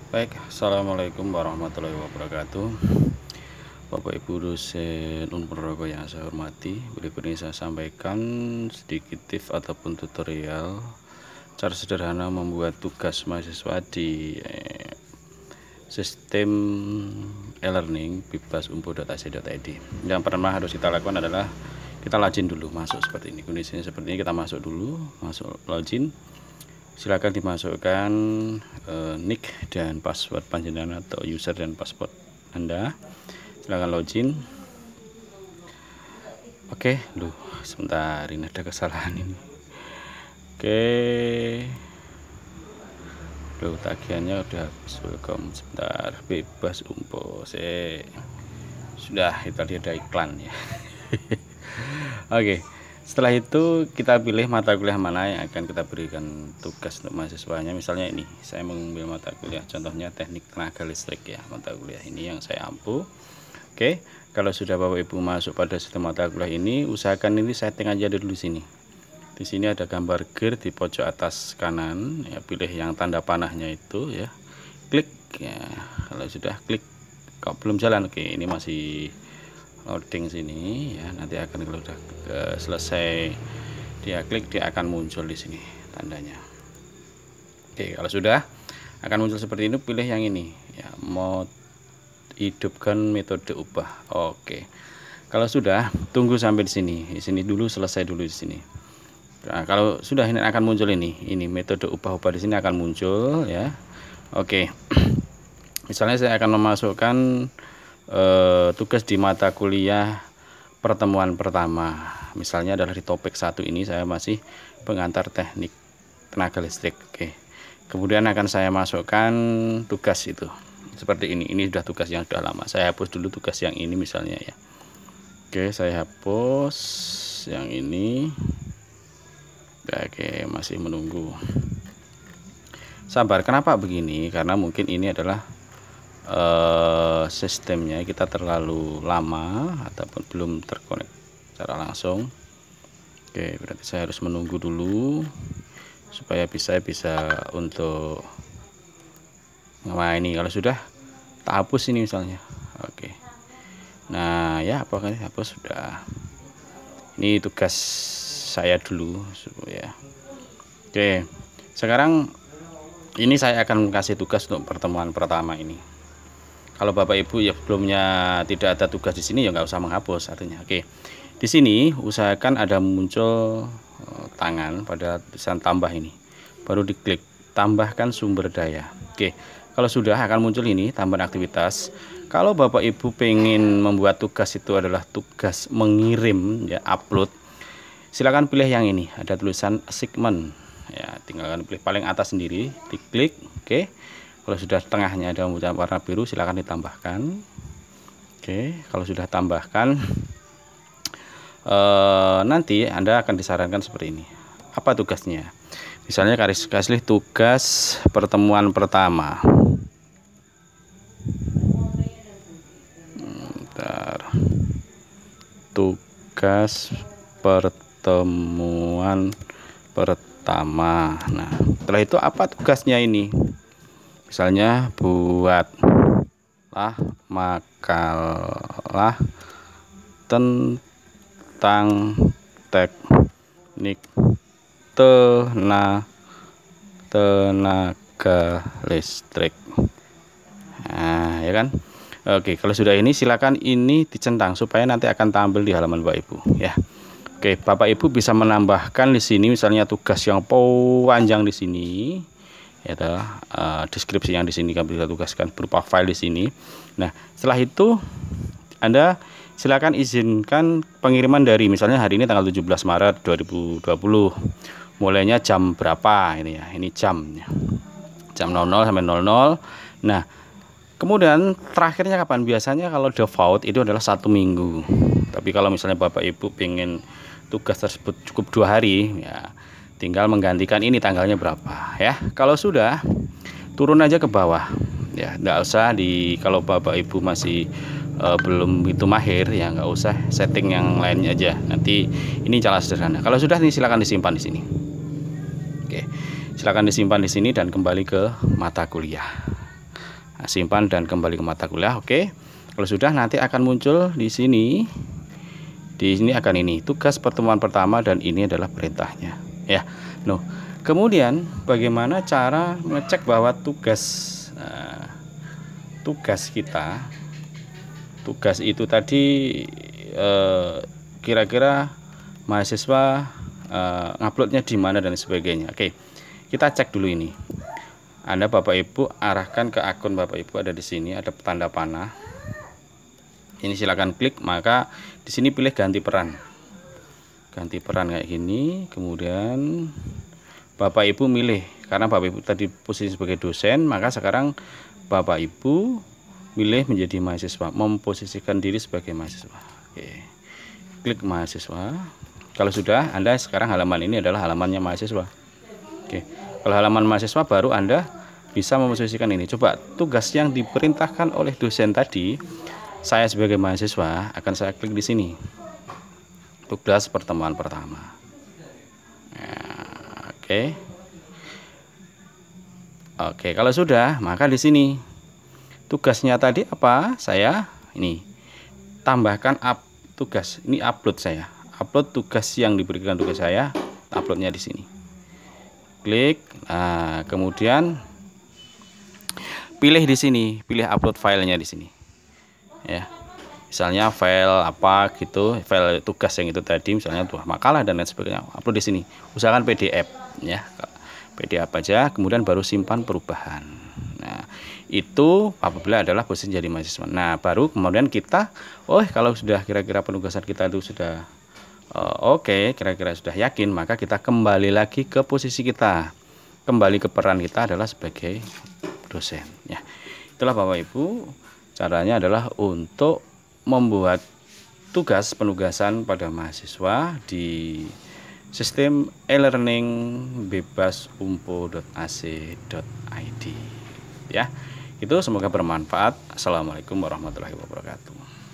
Baik, assalamualaikum warahmatullahi wabarakatuh. Bapak Ibu dosen Unpurrogo yang saya hormati, berikut ini saya sampaikan sedikit tips ataupun tutorial cara sederhana membuat tugas mahasiswa di sistem e-learning bebas.umpo.ac.id. Yang pertama harus kita lakukan adalah kita login dulu, masuk seperti ini. Kondisinya seperti ini, kita masuk dulu, masuk login. Silakan dimasukkan nick dan password panjenengan atau user dan password Anda. Silakan login. Oke, sebentar, ini ada kesalahan ini. Oke, tagihannya udah habis. Welcome, sebentar, bebas umpo. Sudah, itu tadi ada iklan ya. Oke. Setelah itu kita pilih mata kuliah mana yang akan kita berikan tugas untuk mahasiswanya. Misalnya ini, saya mengambil mata kuliah contohnya teknik tenaga listrik ya, mata kuliah ini yang saya ampu. Oke, kalau sudah Bapak Ibu masuk pada sistem mata kuliah ini, usahakan ini setting aja dulu di sini. Di sini ada gambar gear di pojok atas kanan, ya pilih yang tanda panahnya itu ya. Klik ya. Kalau sudah klik kok belum jalan, oke, ini masih loading sini ya, nanti akan kalau sudah selesai dia klik, dia akan muncul di sini tandanya. Oke, kalau sudah akan muncul seperti ini, pilih yang ini ya, mau hidupkan metode ubah. Oke, kalau sudah tunggu sampai di sini dulu, selesai dulu di sini. Nah, kalau sudah ini akan muncul ini metode ubah di sini akan muncul ya. Oke, misalnya saya akan memasukkan tugas di mata kuliah pertemuan pertama, misalnya adalah di topik 1 ini saya masih pengantar teknik tenaga listrik. Oke, kemudian akan saya masukkan tugas itu seperti ini sudah tugas yang sudah lama, saya hapus dulu tugas yang ini misalnya ya. Oke, saya hapus yang ini. Oke, masih menunggu, sabar. Kenapa begini? Karena mungkin ini adalah sistemnya kita terlalu lama ataupun belum terkonek secara langsung. Oke, berarti saya harus menunggu dulu supaya bisa untuk ini kalau sudah tak hapus ini misalnya. Oke, nah ya, apakah hapus sudah. Ini tugas saya dulu ya. Oke, sekarang ini saya akan kasih tugas untuk pertemuan pertama ini. Kalau Bapak Ibu ya sebelumnya tidak ada tugas di sini ya nggak usah menghapus artinya. Oke, di sini usahakan ada muncul tangan pada tulisan tambah ini, baru diklik tambahkan sumber daya. Oke, kalau sudah akan muncul ini tambahan aktivitas. Kalau Bapak Ibu pengen membuat tugas itu adalah tugas mengirim ya, upload, silakan pilih yang ini, ada tulisan assignment ya, tinggalkan pilih paling atas sendiri, diklik. Oke, kalau sudah tengahnya ada warna biru, silakan ditambahkan. Oke, kalau sudah tambahkan, nanti Anda akan disarankan seperti ini. Apa tugasnya? Misalnya kasih tugas pertemuan pertama. Bentar. Tugas pertemuan pertama. Nah, setelah itu apa tugasnya ini? Misalnya buatlah makalah tentang teknik tenaga listrik. Nah, ya kan? Oke, kalau sudah ini silakan ini dicentang supaya nanti akan tampil di halaman Bapak Ibu ya. Oke, Bapak Ibu bisa menambahkan di sini misalnya tugas yang panjang di sini. Ya, deskripsi yang di sini kami bisa tugaskan berupa file di sini. Nah, setelah itu Anda silakan izinkan pengiriman dari misalnya hari ini tanggal 17 Maret 2020. Mulainya jam berapa ini ya? Ini jamnya. Jam 00 sampai 00. Nah, kemudian terakhirnya kapan? Biasanya kalau default itu adalah 1 minggu. Tapi kalau misalnya Bapak Ibu pengen tugas tersebut cukup 2 hari ya, tinggal menggantikan ini tanggalnya berapa ya. Kalau sudah turun aja ke bawah ya, nggak usah kalau Bapak Ibu masih belum itu mahir ya, nggak usah setting yang lainnya aja, nanti ini cara sederhana. Kalau sudah nih silakan disimpan di sini. Oke, silakan disimpan di sini dan kembali ke mata kuliah. simpan dan kembali ke mata kuliah. Oke. Kalau sudah, nanti akan muncul di sini. Di sini akan ini tugas pertemuan pertama dan ini adalah perintahnya ya. Nah, kemudian bagaimana cara mengecek bahwa tugas kita, tugas itu tadi kira-kira mahasiswa nguploadnya di mana dan sebagainya. Oke, kita cek dulu ini. Anda Bapak Ibu arahkan ke akun Bapak Ibu, ada di sini, ada tanda panah. Ini silakan klik, maka di sini pilih ganti peran. Ganti peran kayak gini, kemudian Bapak Ibu milih, karena Bapak Ibu tadi posisi sebagai dosen, maka sekarang Bapak Ibu milih menjadi mahasiswa, memposisikan diri sebagai mahasiswa. Oke. Klik mahasiswa. Kalau sudah, Anda sekarang halaman ini adalah halamannya mahasiswa. Oke. Kalau halaman mahasiswa baru Anda bisa memposisikan ini. Coba tugas yang diperintahkan oleh dosen tadi, saya sebagai mahasiswa akan saya klik di sini. Tugas pertemuan pertama. Ya, oke. Oke, kalau sudah, maka di sini tugasnya tadi apa? Saya ini tambahkan tugas. Ini upload saya. Upload tugas yang diberikan tugas saya, uploadnya di sini. Klik. Nah, kemudian pilih di sini, pilih upload filenya di sini. Ya. Misalnya file apa gitu, file tugas yang itu tadi, misalnya tuh makalah dan lain sebagainya, upload di sini. Usahakan PDF ya. PDF aja, kemudian baru simpan perubahan. Nah, itu apabila adalah posisi jadi mahasiswa. Nah, baru kemudian kita, kalau sudah kira-kira penugasan kita itu sudah oke, kira-kira sudah yakin, maka kita kembali lagi ke posisi kita, kembali ke peran kita adalah sebagai dosen. Ya, itulah Bapak Ibu, caranya adalah untuk membuat tugas penugasan pada mahasiswa di sistem e-learning bebasumpo.ac.id. Ya, itu semoga bermanfaat. Assalamualaikum warahmatullahi wabarakatuh.